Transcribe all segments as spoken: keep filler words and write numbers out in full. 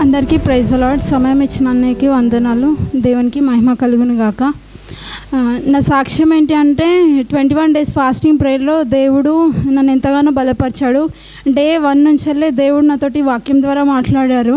అందరికీ praise the lord. సమయం ఇచ్చిన అన్నయ్యకి వందనాలు. దేవునికి మహిమ కలుగును గాక. నా సాక్ష్యం ఏంటి అంటే ట్వంటీ వన్ డేస్ ఫాస్టింగ్ ప్రేయర్లో దేవుడు నన్ను ఎంతగానో బలపరిచాడు. డే వన్ నుంచెల్లే దేవుడు నాతోటి వాక్యం ద్వారా మాట్లాడారు.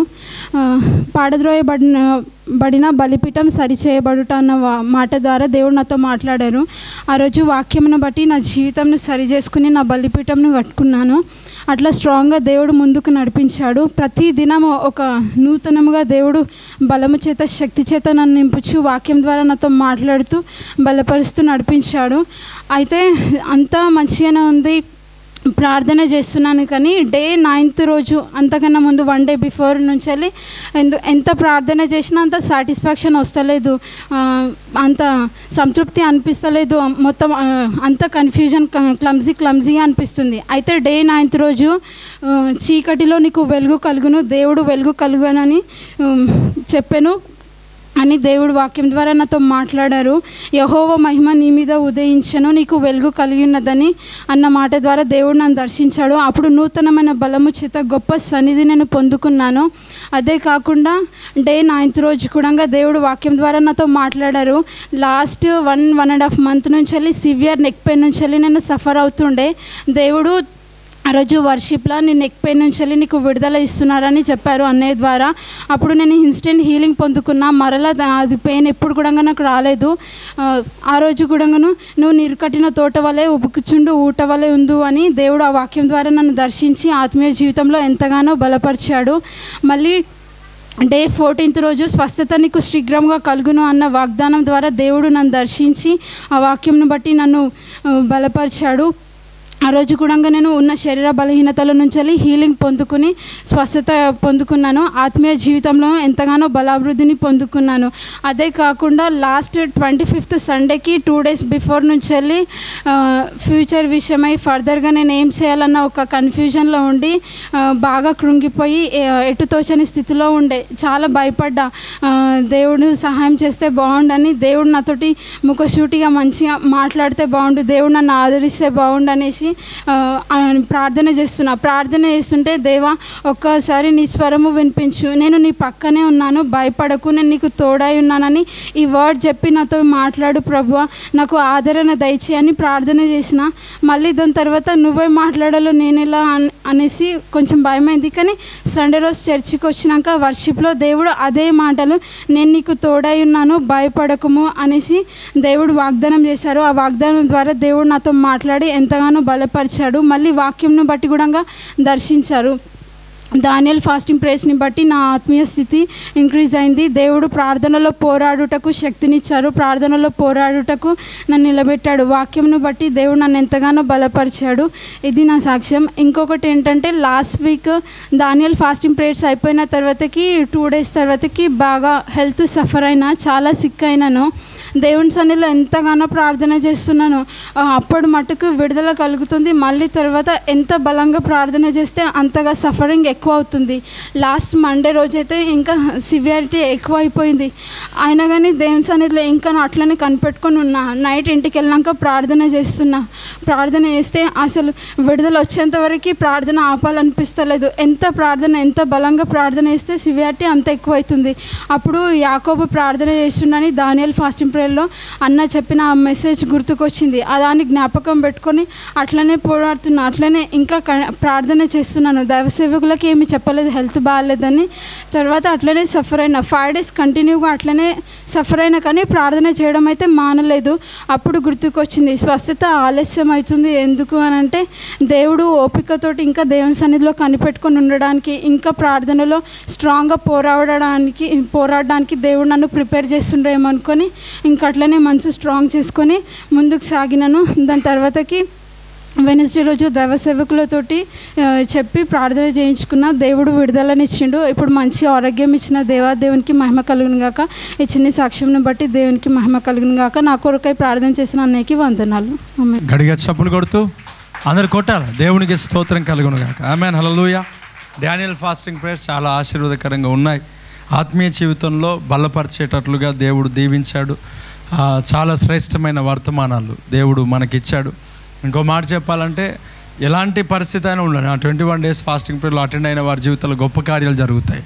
పాడద్రోయబడిన బడిన బలిపీఠం సరిచేయబడుట అన్న మాట ద్వారా దేవుడు నాతో మాట్లాడారు. ఆ రోజు వాక్యమును బట్టి నా జీవితంను సరి చేసుకుని నా బలిపీఠంను కట్టుకున్నాను. అట్లా స్ట్రాంగ్గా దేవుడు ముందుకు నడిపించాడు. ప్రతి దినం ఒక నూతనముగా దేవుడు బలము చేత శక్తి చేత నన్ను నింపుచు వాక్యం ద్వారా నాతో మాట్లాడుతూ బలపరుస్తూ నడిపించాడు. అయితే అంతా మంచిగానే ఉంది, ప్రార్థన చేస్తున్నాను. కానీ డే నైన్త్ రోజు అంతకన్నా ముందు వన్ డే బిఫోర్ నుంచి వెళ్ళి ఎందు ఎంత ప్రార్థన చేసినా అంత సాటిస్ఫాక్షన్ వస్తలేదు, అంత సంతృప్తి అనిపిస్తలేదు. మొత్తం అంత కన్ఫ్యూజన్, క్లమ్జీ క్లమ్జీగా అనిపిస్తుంది. అయితే డే నైన్త్ రోజు చీకటిలో నీకు వెలుగు కలుగును, దేవుడు వెలుగు కలుగునని చెప్పాను అని దేవుడు వాక్యం ద్వారా నాతో మాట్లాడారు. యెహోవా మహిమ నీ మీద ఉదయించను, నీకు వెలుగు కలిగి ఉన్నదని అన్న మాట ద్వారా దేవుడు నన్ను దర్శించాడు. అప్పుడు నూతనమైన బలము చేత గొప్ప సన్నిధి నేను పొందుకున్నాను. అదే కాకుండా డే నైన్త్ రోజు కూడా దేవుడు వాక్యం ద్వారా నాతో మాట్లాడారు. Last one one and half month నుంచి వెళ్ళి సివియర్ నెక్ పెయిన్ నుంచి వెళ్ళి నేను సఫర్ అవుతుండే. దేవుడు ఆ రోజు వర్షిప్లో నేను నెక్ పెయిన్ నుంచి వెళ్ళి నీకు విడుదల ఇస్తున్నారని చెప్పారు అన్నయ్య ద్వారా. అప్పుడు నేను ఇన్స్టెంట్ హీలింగ్ పొందుకున్నా. మరలా అది పెయిన్ ఎప్పుడు కూడా నాకు రాలేదు. ఆ రోజు కూడాను నువ్వు నీరుకట్టిన తోట వలె ఉబుకుచుండు ఊట వలె ఉండు అని దేవుడు ఆ వాక్యం ద్వారా నన్ను దర్శించి ఆత్మీయ జీవితంలో ఎంతగానో బలపరిచాడు. మళ్ళీ డే ఫోర్టీన్త్ రోజు స్వస్థత నీకు శీఘ్రంగా కలుగును అన్న వాగ్దానం ద్వారా దేవుడు నన్ను దర్శించి ఆ వాక్యంను బట్టి నన్ను బలపరిచాడు. ఆ రోజు కూడా నేను ఉన్న శరీర బలహీనతల నుంచి వెళ్ళి హీలింగ్ పొందుకుని స్వస్థత పొందుకున్నాను. ఆత్మీయ జీవితంలో ఎంతగానో బలాభివృద్ధిని పొందుకున్నాను. అదే కాకుండా లాస్ట్ ట్వంటీ ఫిఫ్త్ సండేకి టూ డేస్ బిఫోర్ నుంచి వెళ్ళి ఫ్యూచర్ విషయమై ఫర్దర్గా నేను ఏం చేయాలన్న ఒక కన్ఫ్యూజన్లో ఉండి బాగా కృంగిపోయి ఎటు తోచని స్థితిలో ఉండే. చాలా భయపడ్డా, దేవుడు సహాయం చేస్తే బాగుండని, దేవుడు నాతోటి ముఖసూటిగా మంచిగా మాట్లాడితే బాగుండు, దేవుడు నన్ను ఆదరిస్తే బాగుండు అనేసి ప్రార్థన చేస్తున్నా. ప్రార్థన చేస్తుంటే దేవా ఒక్కసారి నీ స్వరము వినిపించు, నేను నీ పక్కనే ఉన్నాను, భయపడకు, నేను నీకు తోడై ఉన్నానని ఈ వర్డ్ చెప్పి నాతో మాట్లాడు ప్రభువా, నాకు ఆదరణ దయచేయని ప్రార్థన చేసిన. మళ్ళీ దాని తర్వాత నువ్వే మాట్లాడాలో నేను ఎలా అనేసి కొంచెం భయమైంది. కానీ సండే రోజు చర్చికి వచ్చినాక వర్షిప్లో దేవుడు అదే మాటలు, నేను నీకు తోడై ఉన్నాను, భయపడకము అనేసి దేవుడు వాగ్దానం చేశారు. ఆ వాగ్దానం ద్వారా దేవుడు నాతో మాట్లాడి ఎంతగానో బలపరిచాడు. మళ్ళీ వాక్యంను బట్టి కూడా దర్శించారు. దానియేల్ ఫాస్టింగ్ ప్రేయర్స్ని బట్టి నా ఆత్మీయ స్థితి ఇంక్రీజ్ అయింది. దేవుడు ప్రార్థనలో పోరాడుటకు శక్తినిచ్చారు, ప్రార్థనలో పోరాడుటకు నన్ను నిలబెట్టాడు. వాక్యంను బట్టి దేవుడు నన్ను ఎంతగానో బలపరిచాడు. ఇది నా సాక్ష్యం. ఇంకొకటి ఏంటంటే last week Daniel fasting prayers అయిపోయిన తర్వాతకి టూ డేస్ తర్వాతకి బాగా హెల్త్ సఫర్ అయినా, చాలా సిక్ అయినాను. దేవుని సన్నిధిలో ఎంతగానో ప్రార్థన చేస్తున్నాను. అప్పుడు మటుకు విడుదల కలుగుతుంది. మళ్ళీ తర్వాత ఎంత బలంగా ప్రార్థన చేస్తే అంతగా సఫరింగ్ ఎక్కువ అవుతుంది. లాస్ట్ మండే రోజైతే ఇంకా సివియారిటీ ఎక్కువ అయిపోయింది. అయినా కానీ దేవుని సన్నిధిలో ఇంకా అట్లనే కనిపెట్టుకొని ఉన్నా. నైట్ ఇంటికి వెళ్ళాక ప్రార్థన చేస్తున్నా. ప్రార్థన చేస్తే అసలు విడుదల వచ్చేంత వరకు ప్రార్థన ఆపాలనిపిస్తలేదు. ఎంత ప్రార్థన ఎంత బలంగా ప్రార్థన చేస్తే సివియారిటీ అంత ఎక్కువ అవుతుంది. అప్పుడు యాకోబు ప్రార్థన చేస్తున్నాని దానియేల్ ఫాస్టింగ్ ప్రేయర్లో అన్న చెప్పిన ఆ మెసేజ్ గుర్తుకొచ్చింది. దాన్ని జ్ఞాపకం పెట్టుకొని అట్లనే పోరాడుతున్నా, అట్లనే ఇంకా ప్రార్థన చేస్తున్నాను. దైవ సేవకులకి ఏమి చెప్పలేదు, హెల్త్ బాగాలేదని. తర్వాత అట్లనే సఫర్ అయినా, ఫైవ్ డేస్ కంటిన్యూగా అట్లనే సఫర్ అయినా కానీ ప్రార్థన చేయడం అయితే మానలేదు. అప్పుడు గుర్తుకొచ్చింది స్వస్థత ఆలస్యం అవుతుంది ఎందుకు అని అంటే, దేవుడు ఓపికతోటి ఇంకా దేవుని సన్నిధిలో కనిపెట్టుకొని ఉండడానికి, ఇంకా ప్రార్థనలో స్ట్రాంగ్గా పోరాడడానికి పోరాడడానికి దేవుడు నన్ను ప్రిపేర్ చేస్తుండేమో అనుకొని ఇంకా అట్లనే మనసు స్ట్రాంగ్ చేసుకొని ముందుకు సాగినాను. దాని తర్వాతకి వెనస్డే రోజు దైవ సేవకులతోటి చెప్పి ప్రార్థన చేయించుకున్న. దేవుడు విడుదలనిచ్చిండు. ఇప్పుడు మంచి ఆరోగ్యం ఇచ్చిన దేవా దేవునికి మహిమ కలుగును గాక. ఈ చిన్న సాక్ష్యంను బట్టి దేవునికి మహిమ కలుగును గాక. నా కొరకై ప్రార్థన చేసిన అన్నయ్యకి వందనాలు. గడిగా చప్పులు కొడుతూ అందరు కొట్టాలి. దేవునికి స్తోత్రం కలుగును గాక. Amen, hallelujah. Daniel fasting prayers చాలా ఆశీర్వాదకరంగా ఉన్నాయి. ఆత్మీయ జీవితంలో బలపరిచేటట్లుగా దేవుడు దీవించాడు. చాలా శ్రేష్టమైన వర్తమానాలు దేవుడు మనకిచ్చాడు. ఇంకో మాట చెప్పాలంటే ఎలాంటి పరిస్థితి అయినా ఉండాలి, ఆ ట్వంటీ వన్ డేస్ ఫాస్టింగ్ పీరియడ్లో అటెండ్ అయిన వారి జీవితంలో గొప్ప కార్యాలు జరుగుతాయి.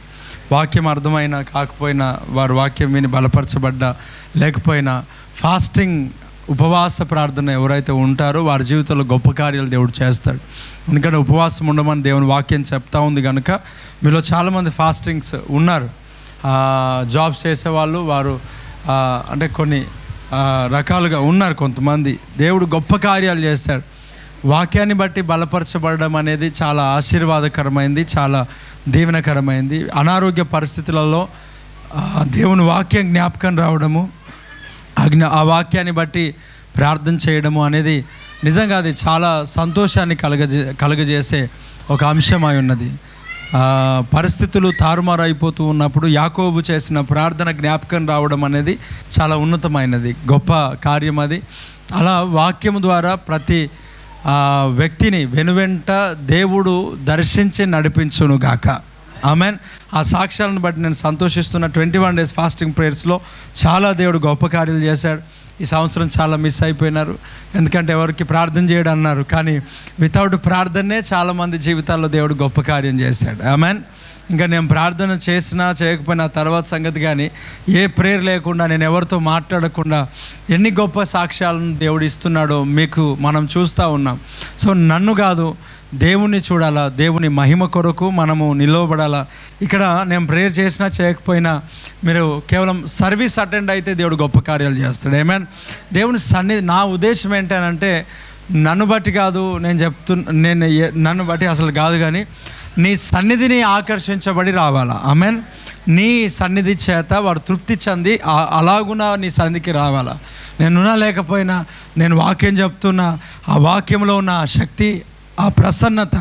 వాక్యం అర్థమైనా కాకపోయినా, వారు వాక్యం విని బలపరచబడ్డా లేకపోయినా, ఫాస్టింగ్ ఉపవాస ప్రార్థన ఎవరైతే ఉంటారో వారి జీవితంలో గొప్ప కార్యాలు దేవుడు చేస్తాడు. ఎందుకంటే ఉపవాసం ఉండమని దేవుని వాక్యం చెప్తా ఉంది కనుక మీలో చాలామంది ఫాస్టింగ్స్ ఉన్నారు. జాబ్స్ చేసేవాళ్ళు, వారు అంటే కొన్ని రకాలుగా ఉన్నారు కొంతమంది. దేవుడు గొప్ప కార్యాలు చేస్తాడు. వాక్యాన్ని బట్టి బలపరచబడడం అనేది చాలా ఆశీర్వాదకరమైంది, చాలా దీవెనకరమైంది. అనారోగ్య పరిస్థితులలో దేవుని వాక్యం జ్ఞాపకం రావడము, అజ్ఞ ఆ వాక్యాన్ని బట్టి ప్రార్థన చేయడము అనేది నిజంగా అది చాలా సంతోషాన్ని కలగజే కలగజేసే ఒక అంశమై ఉన్నది. పరిస్థితులు తారుమారు అయిపోతూ ఉన్నప్పుడు యాకోబు చేసిన ప్రార్థన జ్ఞాపకం రావడం అనేది చాలా ఉన్నతమైనది, గొప్ప కార్యం అది. అలా వాక్యం ద్వారా ప్రతి వ్యక్తిని వెనువెంట దేవుడు దర్శించి నడిపించునుగాక. ఆమెన్. ఆ సాక్ష్యాలను బట్టి నేను సంతోషిస్తున్న. ట్వంటీ వన్ డేస్ ఫాస్టింగ్ ప్రేయర్స్లో చాలా దేవుడు గొప్ప కార్యాలు చేశాడు. ఈ సంవత్సరం చాలా మిస్ అయిపోయినారు, ఎందుకంటే ఎవరికి ప్రార్థన చేయడం అన్నారు, కానీ వితౌట్ ప్రార్థనే చాలామంది జీవితాల్లో దేవుడు గొప్ప కార్యం చేశాడు. ఆమెన్. ఇంకా నేను ప్రార్థన చేసినా చేయకపోయినా తర్వాత సంగతి, కానీ ఏ ప్రేయర్ లేకుండా నేను ఎవరితో మాట్లాడకుండా ఎన్ని గొప్ప సాక్ష్యాలను దేవుడు ఇస్తున్నాడో మీకు మనం చూస్తూ ఉన్నాం. సో నన్ను కాదు, దేవుణ్ణి చూడాలా, దేవుని మహిమ కొరకు మనము నిలవబడాలా. ఇక్కడ నేను ప్రేయర్ చేసినా చేయకపోయినా మీరు కేవలం సర్వీస్ అటెండ్ అయితే దేవుడు గొప్ప కార్యాలు చేస్తాడు. ఏమేన్. దేవుని సన్నిధి, నా ఉద్దేశం ఏంటంటే నన్ను బట్టి కాదు నేను చెప్తు నేను నన్ను బట్టి అసలు కాదు, కానీ నీ సన్నిధిని ఆకర్షించబడి రావాలా. ఆమెన్. నీ సన్నిధి చేత వారు తృప్తి చెంది అలాగున నీ సన్నిధికి రావాలా. నేనున్నా లేకపోయినా నేను వాక్యం చెప్తున్నా, ఆ వాక్యంలో ఉన్న శక్తి, ఆ ప్రసన్నత,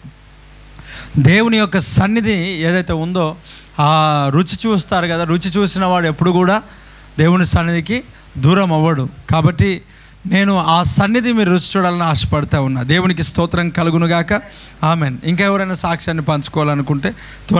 దేవుని యొక్క సన్నిధి ఏదైతే ఉందో ఆ రుచి చూస్తారు కదా, రుచి చూసిన వాడు ఎప్పుడు కూడా దేవుని సన్నిధికి దూరం అవ్వడు. కాబట్టి నేను ఆ సన్నిధి మీరు రుచి చూడాలని ఆశపడుతూ ఉన్నా. దేవునికి స్తోత్రం కలుగునుగాక. ఆమెన్. ఇంకా ఎవరైనా సాక్ష్యాన్ని పంచుకోవాలనుకుంటే